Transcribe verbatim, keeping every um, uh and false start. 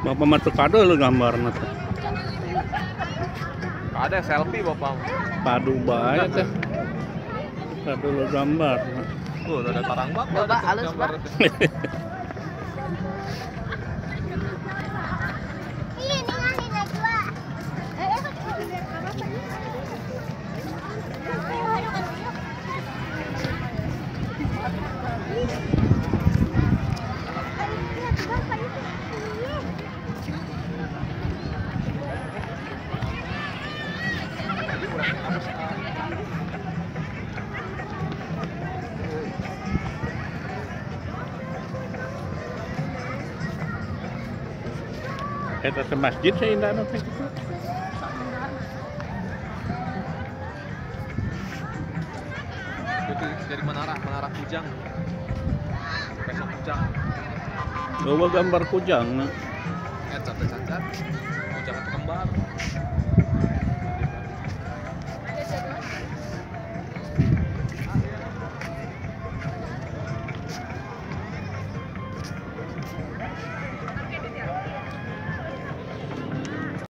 Bapak masuk kado lu gambar nanti. Ada selfie bapak. Padu baik teh. Kado lu gambar. Tuh ada tarang bapak. Bapak, halus, Pak. Kita ke masjid saya indah nanti. Itu dari menara, menara Kujang. Besok Kujang. Bawa gambar kujang. Eh, catat-catat. Kujang itu kembar.